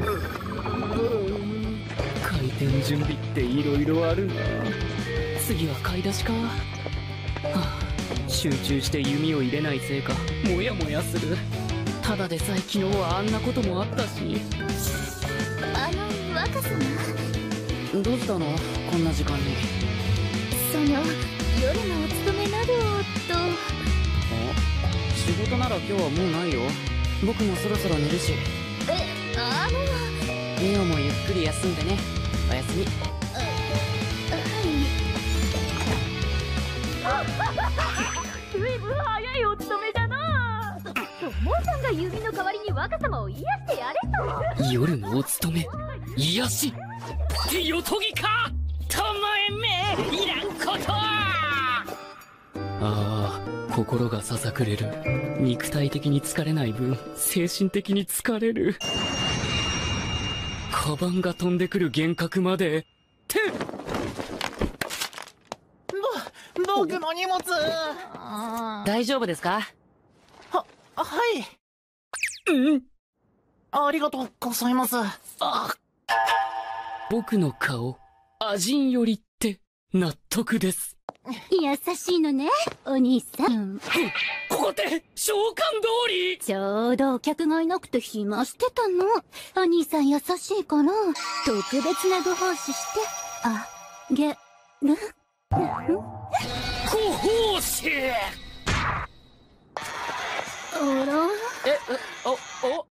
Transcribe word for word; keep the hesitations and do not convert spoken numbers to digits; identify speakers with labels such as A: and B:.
A: 開店準備っていろいろあるな。次は買い出しか。はあ、集中して弓を入れないせいかモヤモヤする。ただでさえ昨日はあんなこともあったし。
B: あの若様、
A: どうしたのこんな時間に。
B: その夜のお勤めなどと。
A: 仕事なら今日はもうないよ。僕もそろそろ寝るし。
B: え、あの
A: ミオもゆっくり休んでね。おやすみ。
B: ずいぶん早いお勤めじゃな。モンさんが弓の代わりに若様を癒してやれと。
A: 夜のお勤め癒しってよとぎか。たまえめいらんことは。ああ、心がささくれる。肉体的に疲れない分精神的に疲れる。カバンが飛んでくる幻覚までって
C: ぼ僕の荷物。
A: 大丈夫ですか。
C: ははい。
A: うん、
C: ありがとうございます。
A: あ、僕の顔アジンよりって納得です。
B: 優しいのねお兄さん。
A: ここって召喚通り。
B: ちょうどお客がいなくて暇してたの。お兄さん優しいから特別なご奉仕してあげる。
A: ご奉仕。
B: あら、
A: え、お、お、